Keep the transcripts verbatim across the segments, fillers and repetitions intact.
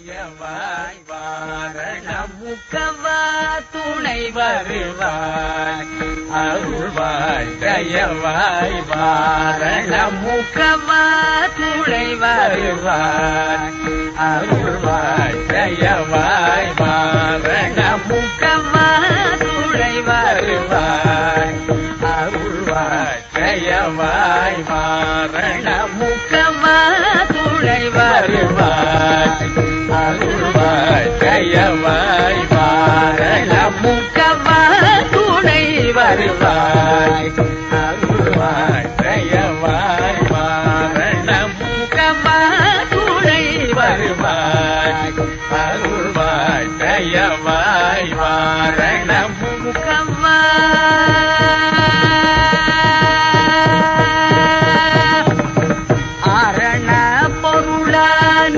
ஜெயவாய் வாரணம் முக்கவா துணை வருவாய் அருள்வாய் ஜெயவாய் வாரணம் முக்கவா துணை வருவாய் அருள்வாய் ஜெயவாய் வாரணம் முக்கவா துணை வருவாய் அருள்வாய் ஜெயவாய் வாரணம் முக்கவா துணை வருவாய் அருள்வாய் ஜெயவாய் வாரணம் முக்கவா துணை வருவாய் அருள்வாய் ஜெயவாய் வாரணம் முக்கவா துணை வருவாய் அருள்வாய் ஜெயவாய் வாரணம் முக்கவா ஆரண பொருளான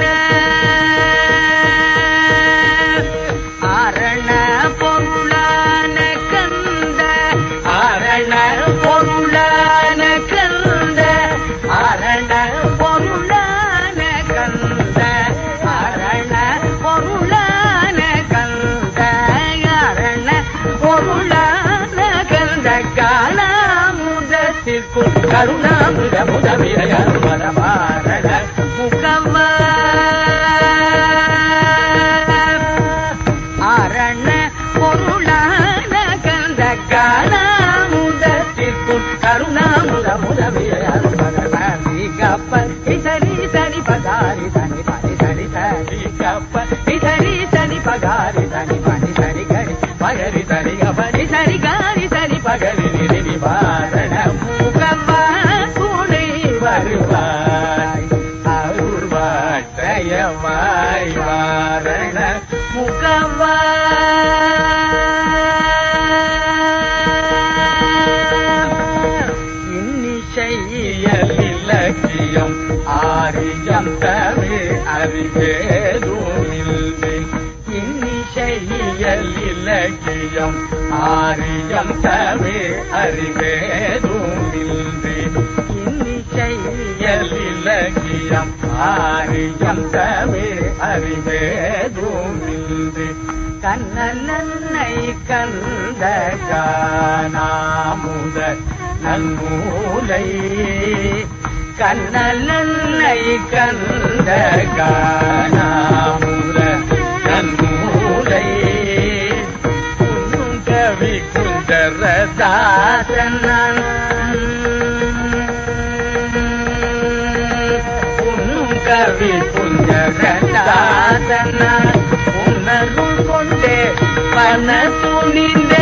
ஆரண பொருளான கந்த ஆரண பொருளான கந்த ஆரண பொருளான கந்த ஆரண பொருளான கந்த ஆரண பொருளான கந்த காலாமுதத்திற்குள் கருணாமுத முதவிரையார் மரமாரண முகவா ஆரண பொருளான கந்த காலாமுதத்திற்குள் கருணாமுத முதவிரையார் மரமாரி கப்ப சரி சரி பகாரி தனி பனி சரி சரி கப்ப சரி சரி பகாரி தனி பனி சரி கரி பகரி சரி கபரி சரி காரி சரி பகரி நிதி வாரண முகவா துணை வருவாய் அருள்வாய் ஜெயவாய் வாரண முகவா இன்னிசையியல் இலக்கியம் ஆரியம் தமிழ் அறிவேதுமில்லை இன்னிசையியல் இலக்கியம் ஆரியம் தமிழ் அறிவேதுமில்லை இன்னிசையியல் இலக்கியம் ஆரியம் தமிழ் அறிவேதுமில்லை கண்ணனை கந்த காணாமுத நன்மூலை கண்ணனை கந்த காணாமுத நன்மூலை உன்னும் கவி குந்தரதாசன் உன்னும் கவி குந்தரதாசன் உணர்வு கொண்டே பண துணிந்தே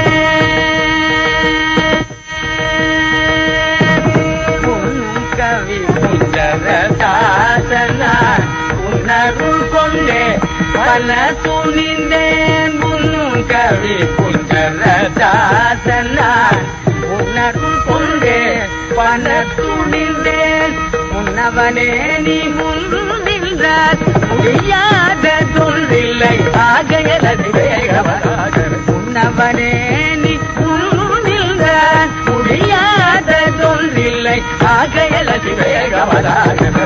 உன்னும் கவி குந்தரதாசன் உணர்வு கொண்டே பல துணிந்தேன் உன்னும் கவி குந்தரதாசன் உணர்வு கொண்டே பல துணிந்தேன் உன்னவனே நீ முன்னின்றார் முடியாத தொல்வில்லை ஆகையலது வேகவராஜர் உன்னவனே நீ முன்னின்றார் முடியாத தொல்வில்லை ஆகையலது வேகவராஜர்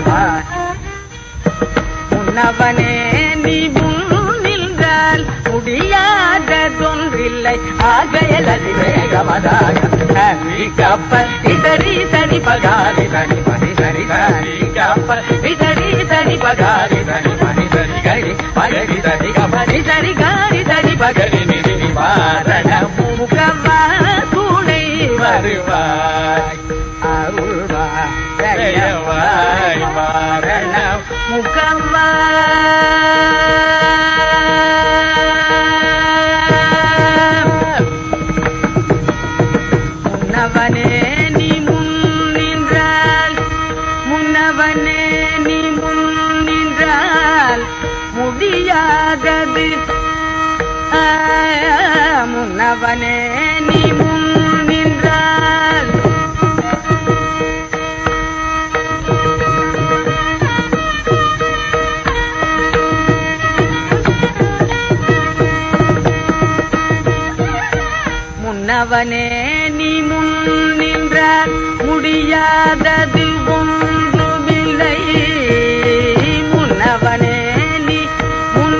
உன்னவனே நீ முன்னின்றால் முடியாத தொன்றில்லை ஆகையலது வேகவராஜர் கப்பல் இதரி சரி பகாரி தனி பனி சரி சரி கப்பல் இதரி சரி பகாரி தனி பனி சரி கரி பகரி சரி கபரி சரி காரி சரி பகரி நிதி வாரண முகவா துணை வருவாய் அருள்வாய் ஜெயவாய் வாரண முகவா முன்னவனே நீ முன்னின்றால் முன்னவனே நீ முன்னின்றால் முடியாதது முன்னவனே நீ முன்னின்றால் முன்னவனே நீ முன்னின்றால் முடியாதது ஒன்றுமில்லை முன்னவனே நீ முன்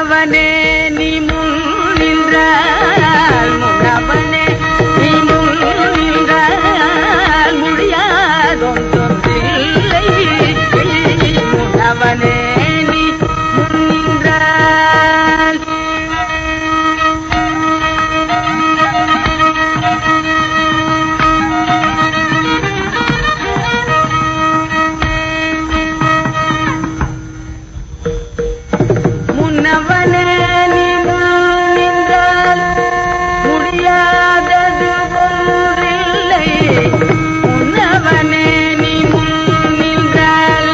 முன்னவனே நீ முன் நின்றால் முன்னவனே நீ முன் நின்றால் முடியாதொன்றில்லை முன்னவனே நீ முன் நின்றால் முன்னவனே நீ முன் நின்றால் முடியாதது ஒன்றில்லை முன்னவனே நீ முன் நின்றால்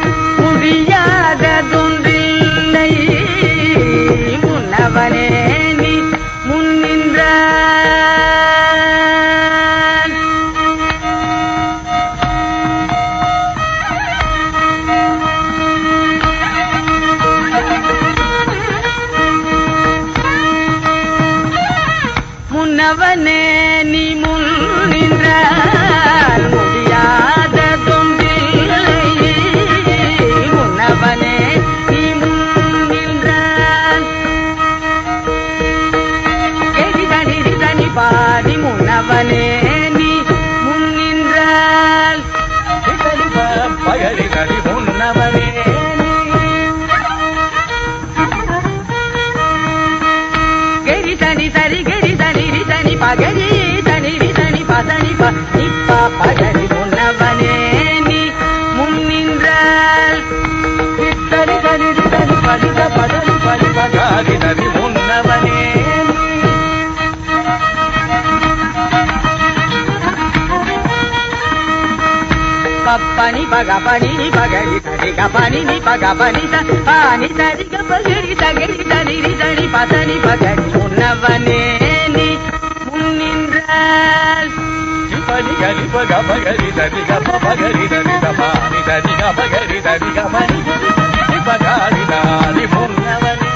முடியாததொன்றில்லை முன்னவனே நீ முன் நின்றால் முன்னவனே நீ முன் நின்றால் முடியாததொன்றில்லை முன்னவனே நீ முன் நின்றால் கெடி தனி தனி பாடி முன்னவனே நீ முன் நின்றால் பகரி தனி முன்னவனே கெடி தனி சரி கெடி தனி தனி பகரி தனி தனி பதனி பா பகரி முன்னவனே நீ முன் நின்றால் தனி தனி தனி படித பதனி படி பகரி தனி முன்னவனே பப்பனி பக பனி பகரி தனி கபனி நி பக பனி பானி தனி கபகரி தகரி தனி தனி பதனி பகரி முன்னவனே நீ முன் நின்றால் பனி கரி பக பகரி தனி கப பகரி தனி கபானி தனி கபகரி தனி கபனி பகரி தனி முன்னவனே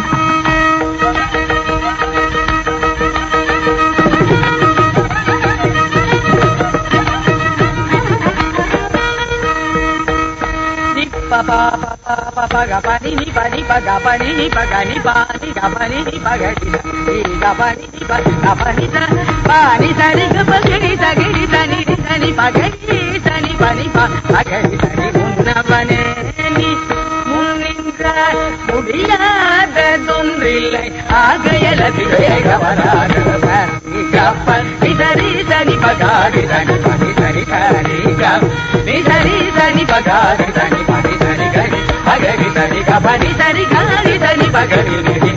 Papa papa paga pani ni pani paga pani ni paga ni pani ga pani ni paga ni ga pani ni paga pani ta pani sari ga pagari sagiri tani tani paga ni tani pani pa paga ni tani munnavane ni munninga mudiyadadondrillai agayalathile gavaraga pani ga pani sari tani paga ni tani pani sari tani ga ni sari tani paga ni tani pani Pagari tani kapani tani kari tani pagari